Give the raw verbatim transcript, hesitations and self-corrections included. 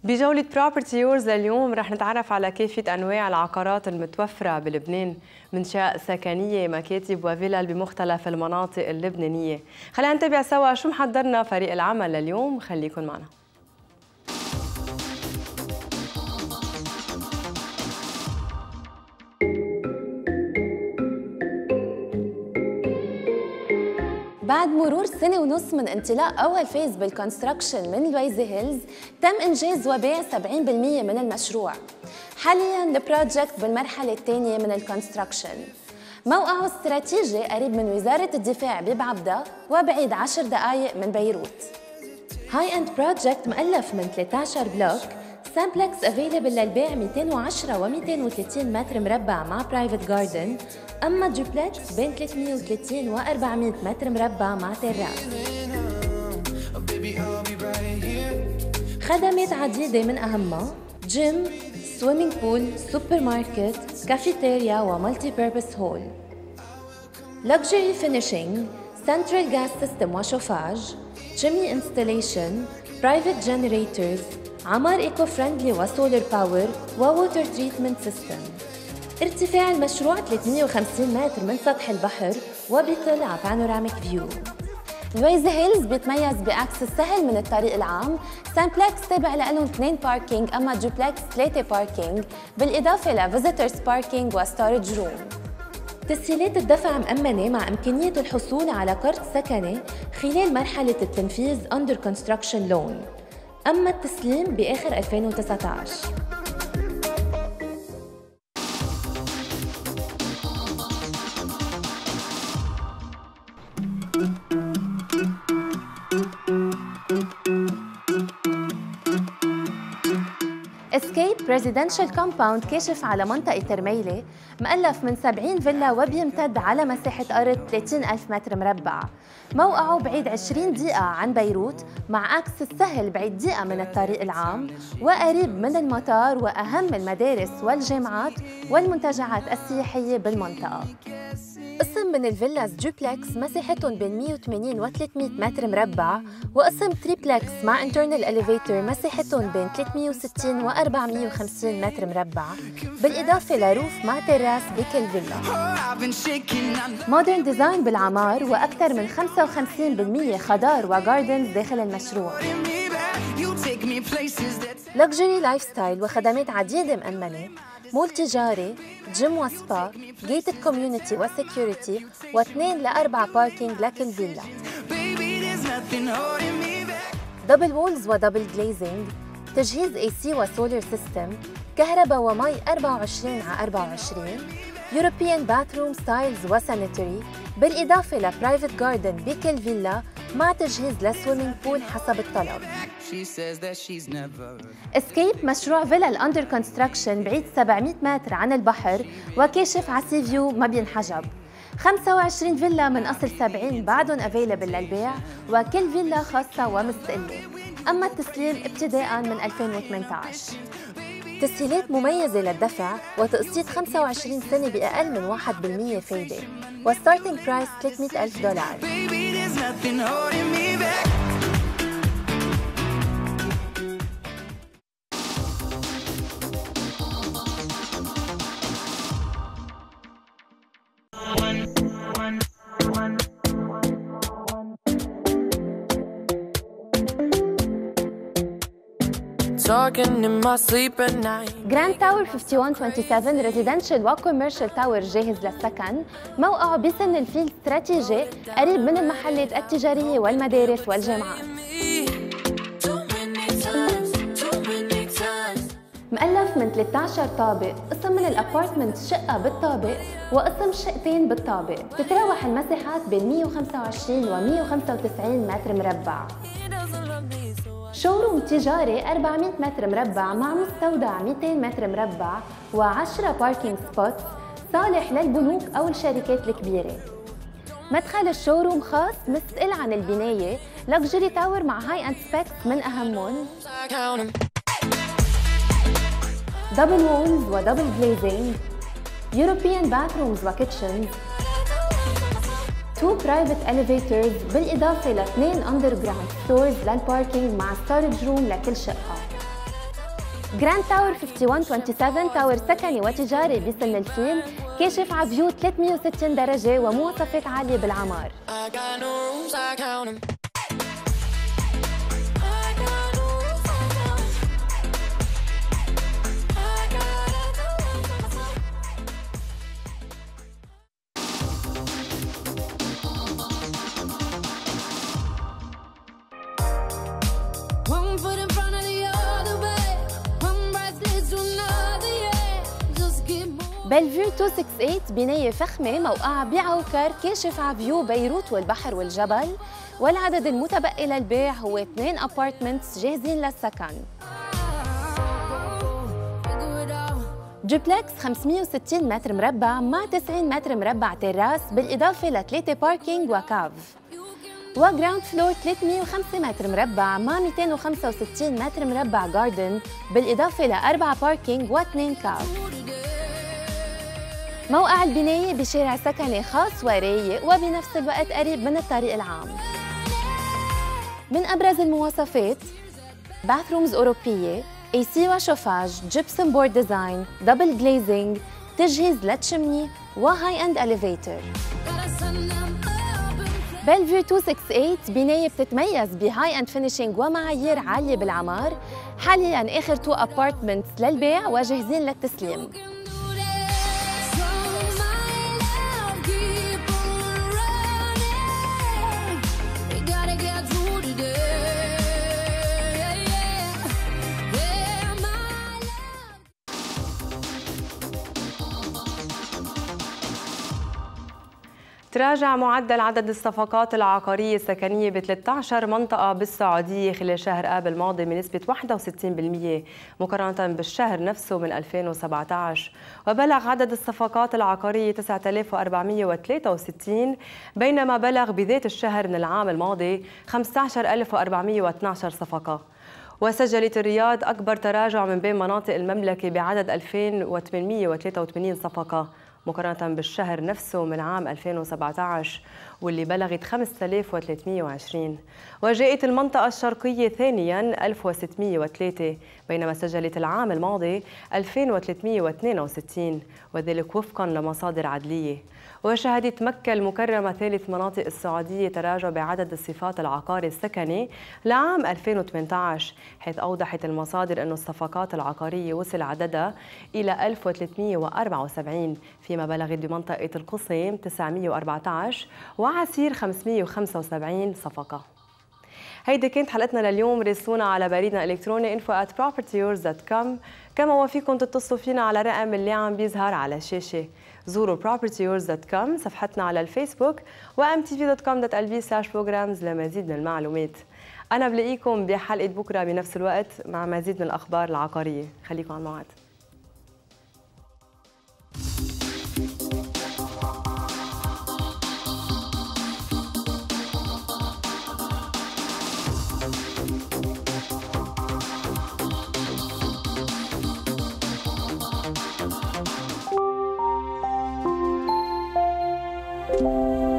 بجولة بروبرتي يورز لليوم رح نتعرف على كافة أنواع العقارات المتوفرة بلبنان من شقق سكنية، مكاتب وفلل بمختلف المناطق اللبنانية. خلينا نتابع سوا شو محضرنا فريق العمل لليوم، خليكن معنا. بعد مرور سنة ونص من انطلاق أول فيز بالكونستراكشن من الويزي هيلز، تم إنجاز وبيع سبعين بالمئة من المشروع. حالياً البروجكت بالمرحلة الثانية من الكونستراكشن. موقعه استراتيجي قريب من وزارة الدفاع ببعبدة وبعيد عشر دقائق من بيروت. هاي اند بروجكت مؤلف من ثلاثة عشر بلوك، سامبلكس افيلبل للبيع مئتين وعشرة و مئتين وثلاثين متر مربع مع برايفت جاردن، اما دوبلكس بين ثلاثمئة وثلاثين و أربعمئة متر مربع مع تراس. خدمات عديدة من اهمها جيم، سويمينج بول، سوبر ماركت، كافيتيريا ومالتي بيربس هول. لكجري فينيشينج، سنترال جاز سيستم وشوفاج، chimney installation، private generators، عمار ايكو فريندلي وسولار باور وووتر تريتمنت سيستم. ارتفاع المشروع ثلاثمئة وخمسين متر من سطح البحر وبيطل على بانوراميك فيو. الويزي هيلز بيتميز باكسس سهل من الطريق العام، سامبلكس تابع لهم اثنين باركينج اما دوبلكس ثلاثة باركينج، بالاضافه لفيزيتورز باركينج وستورج روم. تسهيلات الدفع مأمنة مع إمكانية الحصول على قرض سكني خلال مرحلة التنفيذ Under Construction Loan، أما التسليم بآخر ألفين وتسعة عشر. اسكيب ريزيدنشال كومباوند كاشف على منطقة ترميلة، مؤلف من سبعين فيلا وبيمتد على مساحة أرض ثلاثين ألف متر مربع. موقعه بعيد عشرين دقيقة عن بيروت، مع أكسس سهل بعيد دقيقة من الطريق العام، وقريب من المطار وأهم المدارس والجامعات والمنتجعات السياحية بالمنطقة. قسم من الفيلاز دوبلكس مساحتهم بين مئة وثمانين و ثلاثمئة متر مربع، وقسم تريبلكس مع انترنال اليفيتور مساحتهم بين ثلاثمئة وستين و أربعمئة وخمسين متر مربع، بالإضافة لروف مع تراس بكل فيلا. مودرن ديزاين بالعمار وأكثر من خمسة وخمسين بالمئة خضار وجاردنز داخل المشروع. لكجري لايف ستايل وخدمات عديدة مأمنة، مول تجاري، جيم وسبا، جيتد كوميونتي وسكيورتي، واثنين لأربعة باركينج لكل فيلا. دبل وولز ودبل جليزنج، تجهيز اي سي وسولار سيستم، كهرباء ومي أربعة وعشرين على أربعة وعشرين، يوروبيان باثروم ستايلز وسانيتري، بالإضافة لبرايفت جاردن بكل فيلا مع تجهيز لسويمينج بول حسب الطلب. اسكيب مشروع فيلا الاندر كونستراكشن بعيد سبعمئة متر عن البحر وكاشف على سي فيو ما بينحجب. خمسة وعشرين فيلا من اصل سبعين بعدهم افيلبل للبيع، وكل فيلا خاصه ومستقله، اما التسليم ابتداء من ألفين وثمانية عشر. تسهيلات مميزه للدفع وتقسيط خمسة وعشرين سنه باقل من واحد بالمئة فايده، والستارتنج برايس ثلاثمئة ألف دولار. جراند تاور خمسة وخمسين سبعة وعشرين ريزيدنشال وكوميرشال تاور جاهز للسكن، موقعه بسن الفيل استراتيجي قريب من المحلات التجارية والمدارس والجامعات. مؤلف من ثلاثة عشر طابق، قسم من الابارتمنت شقة بالطابق وقسم شقتين بالطابق، تتراوح المساحات بين مئة وخمسة وعشرين و مئة وخمسة وتسعين متر مربع. شوروم تجاري أربعمئة متر مربع مع مستودع مئتين متر مربع وعشرة باركينج سبوتس، صالح للبنوك أو الشركات الكبيرة. مدخل الشوروم خاص مستقل عن البناية، لكجري تاور مع هاي اند سبيكس من أهمهم دبل وولز ودبل جليزنج، يوروبيان باثرومز وكيتشنز، تو برايفت اليفيتورز، بالاضافه لاثنين اندر جراوند ستورز للباركينج مع ستورج روم لكل شقه. جراند تاور خمسة وواحد سبعة وعشرين تاور سكني وتجاري بسن الفيل، كاشف على فيو ثلاثمية وستين درجة ومواصفات عالية بالعمار. بلفيو مئتين وستة وستين بناية فخمة موقعها بعوكر، كاشف على فيو بيروت والبحر والجبل، والعدد المتبقي للبيع هو اثنين ابارتمنتس جاهزين للسكن. دوبلكس خمسمية وستين متر مربع مع تسعين متر مربع تراس، بالإضافة لثلاثة باركينج وكاف. وجراوند فلور ثلاثمية وخمسة متر مربع مع مئتين وخمسة وستين متر مربع جاردن، بالإضافة لأربعة باركينج واثنين كاف. موقع البناية بشارع سكني خاص ورايق وبنفس الوقت قريب من الطريق العام. من أبرز المواصفات: باثرومز أوروبية، اي سي وشوفاج، جيبسون بورد ديزاين، دبل جليزنج، تجهيز للتشمني، وهاي اند اليفيتر. بلفيو مئتين وستة وستين بناية بتتميز بهاي اند فينيشينج ومعايير عالية بالعمار. حالياً آخر تو ابارتمنتس للبيع وجاهزين للتسليم. تراجع معدل عدد الصفقات العقارية السكنية ب ثلاثة عشر منطقة بالسعودية خلال شهر آب الماضي بنسبة واحد وستين بالمئة مقارنة بالشهر نفسه من ألفين وسبعة عشر، وبلغ عدد الصفقات العقارية تسعة آلاف وأربعمئة وثلاثة وستين، بينما بلغ بذات الشهر من العام الماضي خمسة عشر ألف وأربعمئة واثني عشر صفقة. وسجلت الرياض أكبر تراجع من بين مناطق المملكة بعدد ألفين وثمانمئة وثلاثة وثمانين صفقة مقارنة بالشهر نفسه من عام ألفين وسبعة عشر واللي بلغت خمسة آلاف وثلاثمئة وعشرين. وجاءت المنطقة الشرقية ثانياً ألف وستمئة وثلاثة، بينما سجلت العام الماضي ألفين وثلاثمئة واثنين وستين، وذلك وفقاً لمصادر عدلية. وشهدت مكة المكرمة ثالث مناطق السعودية تراجع بعدد الصفات العقاري السكني لعام ألفين وثمانية عشر، حيث أوضحت المصادر أن الصفقات العقارية وصل عددها إلى ألف وثلاثمئة وأربعة وسبعين، فيما بلغت بمنطقة القصيم تسعمئة وأربعة عشر وعسير خمسمئة وخمسة وسبعين صفقة. هيدي كانت حلقتنا لليوم. راسلونا على بريدنا الإلكتروني انفو آت بروبرتي يورز دوت كوم، كما وفيكم تتصلوا فينا على الرقم اللي عم بيظهر على الشاشة. زوروا بروبرتي يورز دوت كوم، صفحتنا على الفيسبوك، و ام تي في دوت كوم دوت ال في سلاش بروجرامز لمزيد من المعلومات. أنا بلاقيكم بحلقة بكرة بنفس الوقت مع مزيد من الأخبار العقارية. خليكم على الموعد. Thank you.